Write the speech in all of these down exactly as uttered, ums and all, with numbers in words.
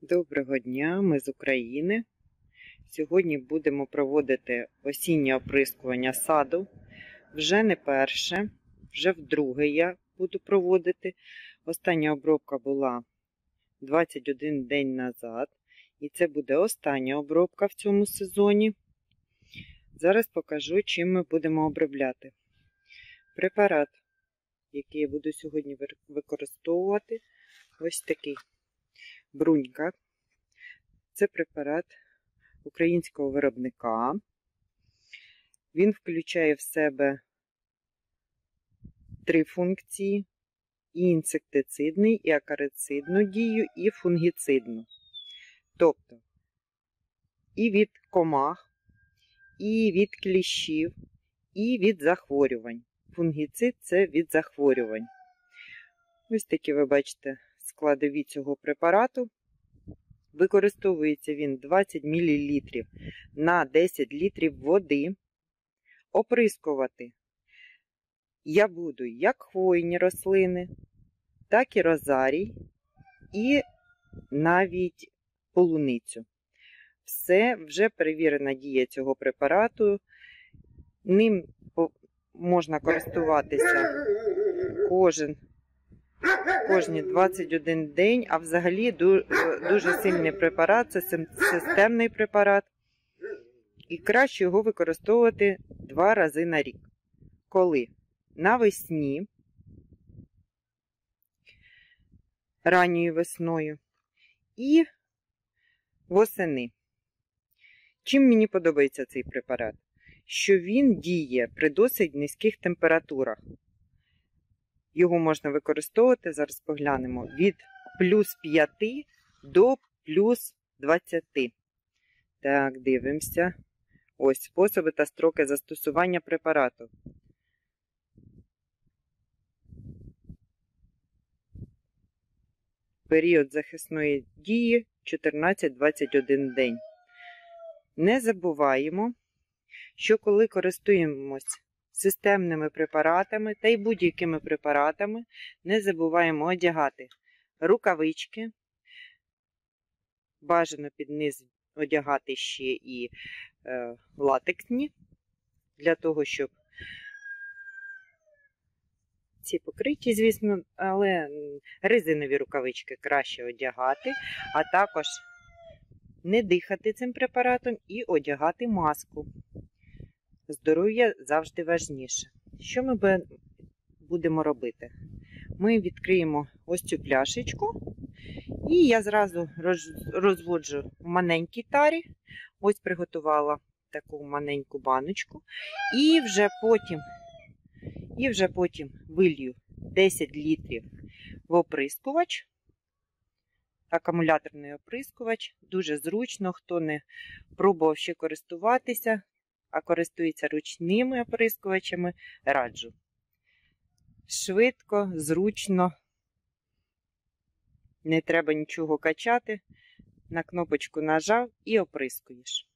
Доброго дня, ми з України. Сьогодні будемо проводити осіннє оприскування саду. Вже не перше, вже вдруге я буду проводити. Остання обробка була двадцять один день назад. І це буде остання обробка в цьому сезоні. Зараз покажу, чим ми будемо обробляти. Препарат, який я буду сьогодні використовувати, ось такий. Брунька. Це препарат українського виробника. Він включає в себе три функції: і інсектицидний, і акарицидну дію, і фунгіцидну. Тобто і від комах, і від кліщів, і від захворювань. Фунгіцид – це від захворювань. Ось такі ви бачите складові цього препарату. Використовується він двадцять мілілітрів на десять літрів води. Оприскувати я буду як хвойні рослини, так і розарій, і навіть полуницю. Все вже перевірена дія цього препарату. Ним можна користуватися кожен Кожні двадцять один день, а взагалі дуже сильний препарат, це системний препарат. І краще його використовувати два рази на рік. Коли? Навесні, ранньою весною і восени. Чим мені подобається цей препарат? Що він діє при досить низьких температурах. Його можна використовувати, зараз поглянемо, від плюс п'яти до плюс двадцяти. Так, дивимося. Ось способи та строки застосування препарату. Період захисної дії чотирнадцять двадцять один день. Не забуваємо, що коли користуємось системними препаратами та й будь-якими препаратами, не забуваємо одягати рукавички, бажано під низ одягати ще і е, латексні, для того, щоб ці покриті, звісно, але резинові рукавички краще одягати, а також не дихати цим препаратом і одягати маску. Здоров'я завжди важніше. Що ми будемо робити? Ми відкриємо ось цю пляшечку, і я зразу розводжу в маленькій тарі. Ось приготувала таку маленьку баночку. І вже потім, і вже потім вилью десять літрів в оприскувач. Акумуляторний оприскувач. Дуже зручно, хто не пробував ще користуватися, а користується ручними оприскувачами, раджу. Швидко, зручно, не треба нічого качати, на кнопочку нажав і оприскуєш.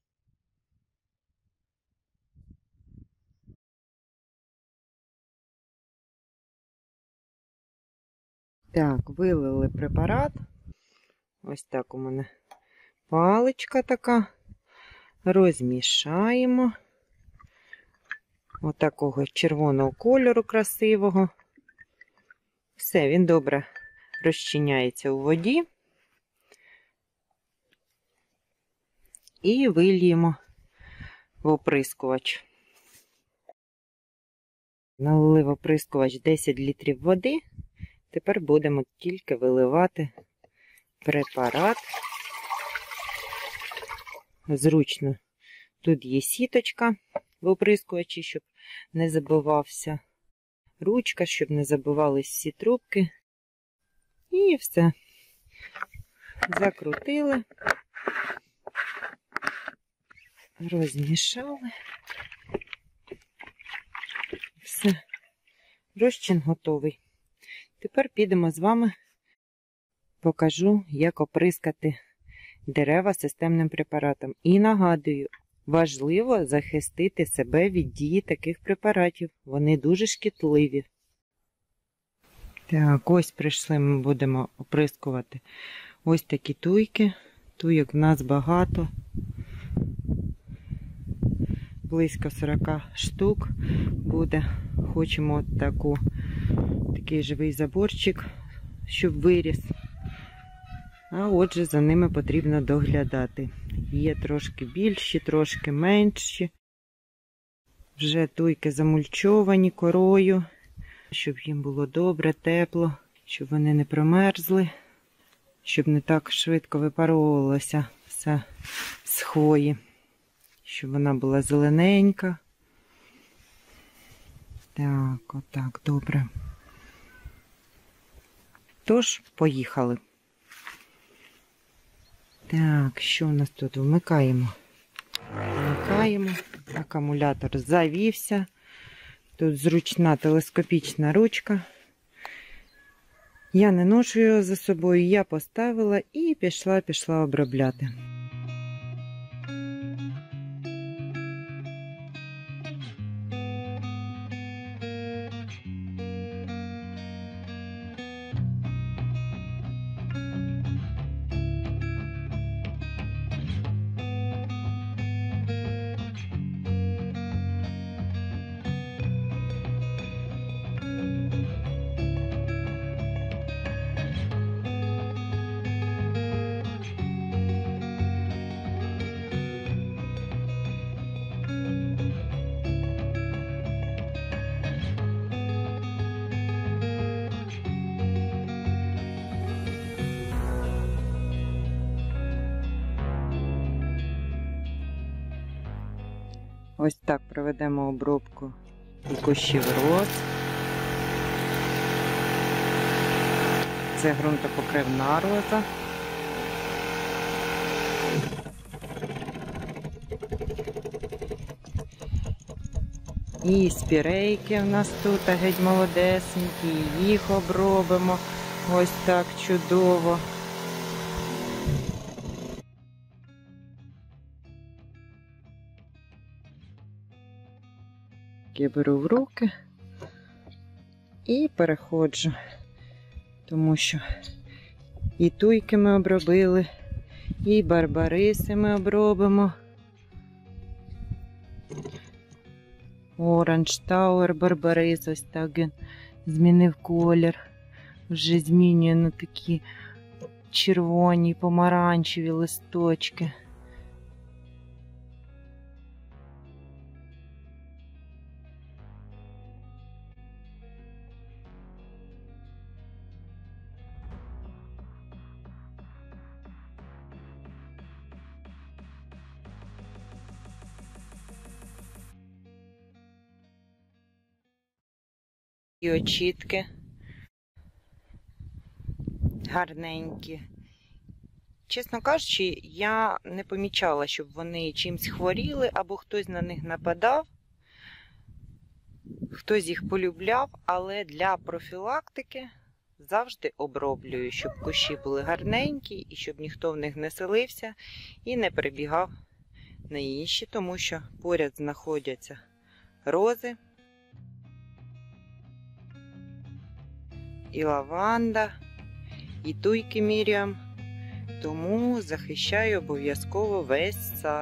Так, вилили препарат. Ось так у мене паличка така. Розмішаємо. Отакого червоного кольору красивого. Все, він добре розчиняється у воді. І вильємо в оприскувач. Налили в оприскувач десять літрів води. Тепер будемо тільки виливати препарат. Зручно. Тут є сіточка в оприскувачі, щоб не забивався ручка, щоб не забивались всі трубки. І все. Закрутили. Розмішали. Все. Розчин готовий. Тепер підемо з вами, покажу, як оприскати дерева системним препаратом. І нагадую, важливо захистити себе від дії таких препаратів. Вони дуже шкідливі. Так, ось прийшли, ми будемо оприскувати Ось такі туйки. Туйок в нас багато. Близько сорок штук буде. Хочемо от таку, такий живий заборчик, щоб виріс. А отже, за ними потрібно доглядати. Є трошки більші, трошки менші. Вже туйки замульчовані корою, щоб їм було добре, тепло, щоб вони не промерзли, щоб не так швидко випаровувалося все з хвої, щоб вона була зелененька. Так, отак, добре. Тож, поїхали. Так, що у нас тут? Вмикаємо. Вмикаємо. Акумулятор завівся. Тут зручна телескопічна ручка. Я не ношу його за собою, я поставила і пішла-пішла обробляти. Ось так проведемо обробку і кущів роз. Це ґрунтопокривна роза. І спірейки в нас тут геть молодесенькі, їх обробимо ось так чудово. Я беру в руки і переходжу, тому що і туйки ми обробили, і барбариси ми обробимо. Оранж Тауер барбарис, ось так він змінив колір, вже змінює на такі червоні, помаранчеві листочки. І очітки гарненькі. Чесно кажучи, я не помічала, щоб вони чимсь хворіли, або хтось на них нападав, хтось їх полюбляв, але для профілактики завжди оброблюю, щоб кущі були гарненькі, і щоб ніхто в них не селився і не перебігав на інші, тому що поряд знаходяться рози, і лаванда, і туйки Міріам, тому захищаю обов'язково весь сад.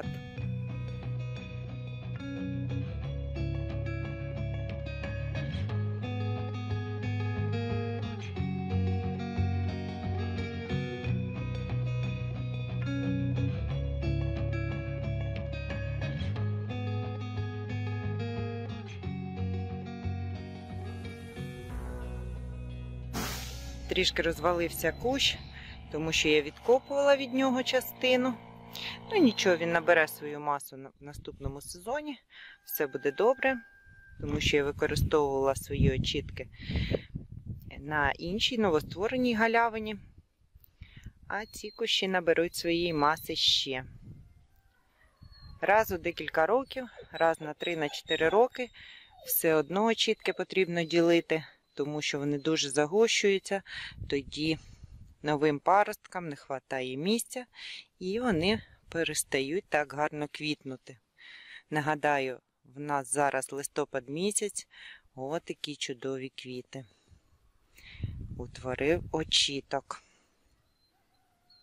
Трішки розвалився кущ, тому що я відкопувала від нього частину. Ну нічого, він набере свою масу в наступному сезоні. Все буде добре, тому що я використовувала свої очітки на іншій новоствореній галявині. А ці кущі наберуть своєї маси ще. Раз у декілька років, раз на три-чотири роки все одно очітки потрібно ділити, тому що вони дуже загущуються, тоді новим паросткам не вистачає місця і вони перестають так гарно квітнути. Нагадаю, в нас зараз листопад місяць, ось такі чудові квіти. Утворив очіток.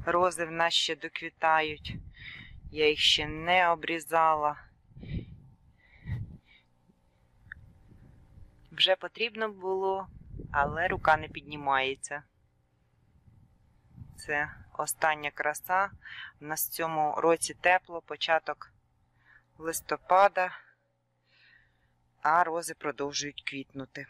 Рози в нас ще доквітають. Я їх ще не обрізала. Вже потрібно було, але рука не піднімається. Це остання краса. У нас в цьому році тепло, початок листопада, а рози продовжують квітнути.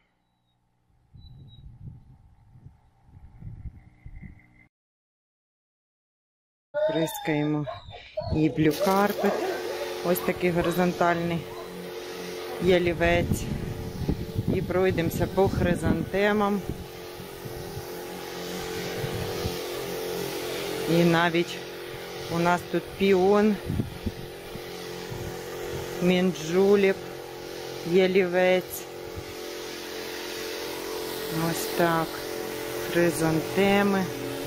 Прискаємо і Blue Carpet, ось такий горизонтальний ялівець. І пройдемося по хризантемам. І навіть у нас тут піон, мінджуліп, ялівець. Ось так, хризантеми.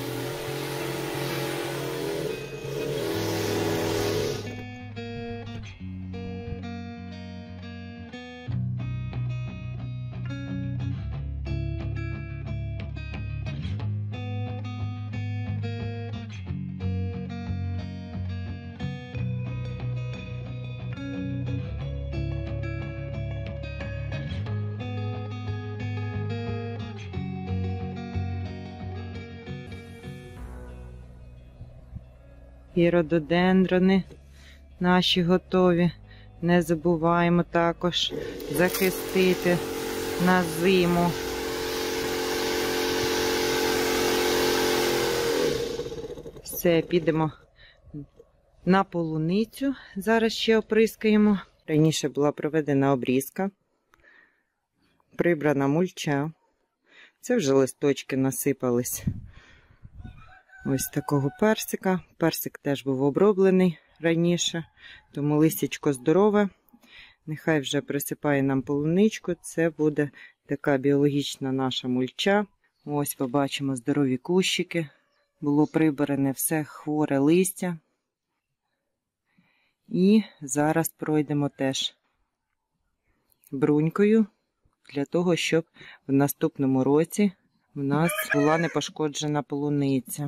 І рододендрони наші готові. Не забуваємо також захистити на зиму. Все, підемо на полуницю. Зараз ще оприскаємо. Раніше була проведена обрізка, прибрана мульча. Це вже листочки насипались. Ось такого персика. Персик теж був оброблений раніше, тому листячко здорове. Нехай вже присипає нам полуничку. Це буде така біологічна наша мульча. Ось побачимо здорові кущики. Було прибране все хворе листя. І зараз пройдемо теж брунькою, для того, щоб в наступному році в нас була непошкоджена полуниця.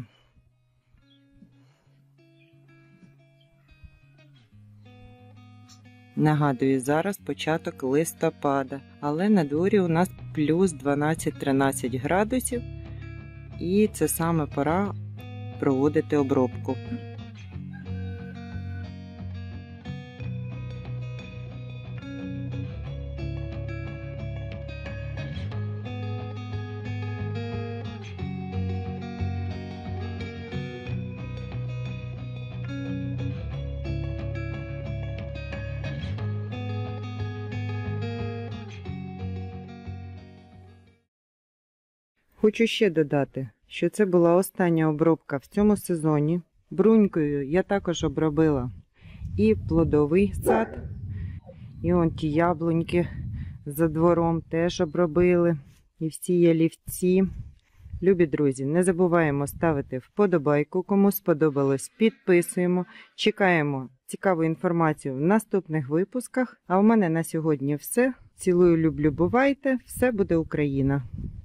Нагадую, зараз початок листопада, але на дворі у нас плюс дванадцять-тринадцять градусів, і це саме пора проводити обробку. Хочу ще додати, що це була остання обробка в цьому сезоні. Брунькою я також обробила і плодовий сад, і он ті яблуньки за двором теж обробили, і всі ялівці. Любі друзі, не забуваємо ставити вподобайку, кому сподобалось, підписуємо, чекаємо цікаву інформацію в наступних випусках. А в мене на сьогодні все. Цілую, люблю, бувайте, все буде Україна!